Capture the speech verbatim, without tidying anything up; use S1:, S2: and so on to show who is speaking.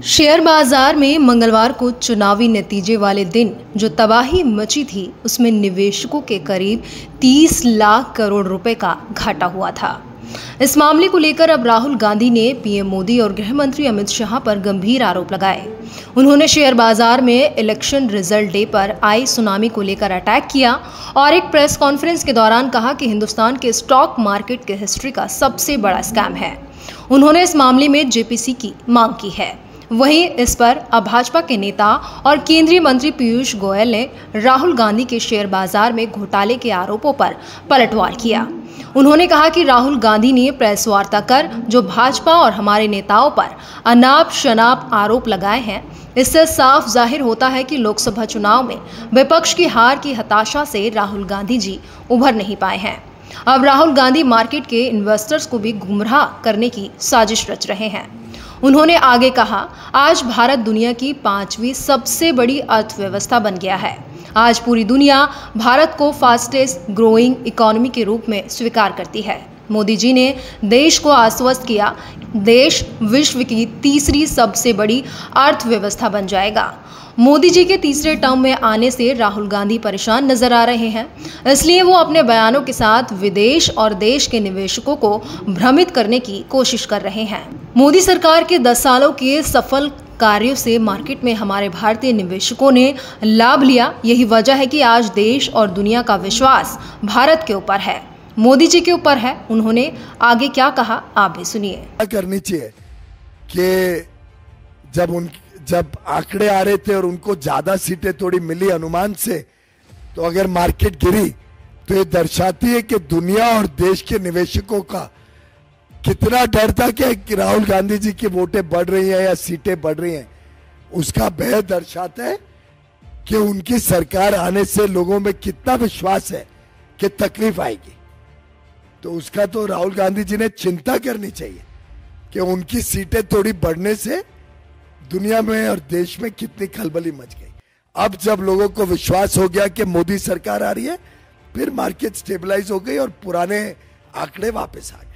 S1: Share बाजार में मंगलवार को चुनावी नतीजे वाले दिन जो तबाही मची थी, उसमें निवेशकों के करीब तीस लाख करोड़ रुपए का घाटा हुआ था। इस मामले को लेकर अब राहुल गांधी ने पीएम मोदी और गृह मंत्री अमित शाह पर गंभीर आरोप लगाए। उन्होंने शेयर बाजार में इलेक्शन रिजल्ट डे पर आई सुनामी को लेकर अटैक किया और एक प्रेस कॉन्फ्रेंस के दौरान कहा कि हिंदुस्तान के स्टॉक मार्केट की हिस्ट्री का सबसे बड़ा स्कैम है। उन्होंने इस मामले में जेपीसी की मांग की है। वहीं इस पर अब भाजपा के नेता और केंद्रीय मंत्री पीयूष गोयल ने राहुल गांधी के शेयर बाजार में घोटाले के आरोपों पर पलटवार किया। उन्होंने कहा कि राहुल गांधी ने प्रेस वार्ता कर जो भाजपा और हमारे नेताओं पर अनाप शनाप आरोप लगाए हैं, इससे साफ जाहिर होता है कि लोकसभा चुनाव में विपक्ष की हार की हताशा से राहुल गांधी जी उभर नहीं पाए हैं। अब राहुल गांधी मार्केट के इन्वेस्टर्स को भी गुमराह करने की साजिश रच रहे हैं। उन्होंने आगे कहा, आज भारत दुनिया की पांचवी सबसे बड़ी अर्थव्यवस्था बन गया है। आज पूरी दुनिया भारत को फास्टेस्ट ग्रोइंग इकोनॉमी के रूप में स्वीकार करती है। मोदी जी ने देश को आश्वस्त किया, देश विश्व की तीसरी सबसे बड़ी अर्थव्यवस्था बन जाएगा। मोदी जी के तीसरे टर्म में आने से राहुल गांधी परेशान नजर आ रहे हैं, इसलिए वो अपने बयानों के साथ विदेश और देश के निवेशकों को भ्रमित करने की कोशिश कर रहे हैं। मोदी सरकार के दस सालों के सफल कार्यों से मार्केट में हमारे भारतीय निवेशकों ने लाभ लिया। यही वजह है कि आज देश और दुनिया का विश्वास भारत के ऊपर है, मोदी जी के ऊपर है। उन्होंने आगे क्या कहा, आप भी सुनिए।
S2: क्या करनी चाहिए कि जब उन जब आंकड़े आ रहे थे और उनको ज्यादा सीटें थोड़ी मिली अनुमान से, तो अगर मार्केट गिरी तो ये दर्शाती है कि दुनिया और देश के निवेशकों का कितना डर था कि राहुल गांधी जी की वोटें बढ़ रही हैं या सीटें बढ़ रही हैं। उसका भय दर्शाता है कि उनकी सरकार आने से लोगों में कितना विश्वास है कि तकलीफ आएगी। तो उसका तो राहुल गांधी जी ने चिंता करनी चाहिए कि उनकी सीटें थोड़ी बढ़ने से दुनिया में और देश में कितनी खलबली मच गई। अब जब लोगों को विश्वास हो गया कि मोदी सरकार आ रही है, फिर मार्केट स्टेबलाइज हो गई और पुराने आंकड़े वापस आ गए।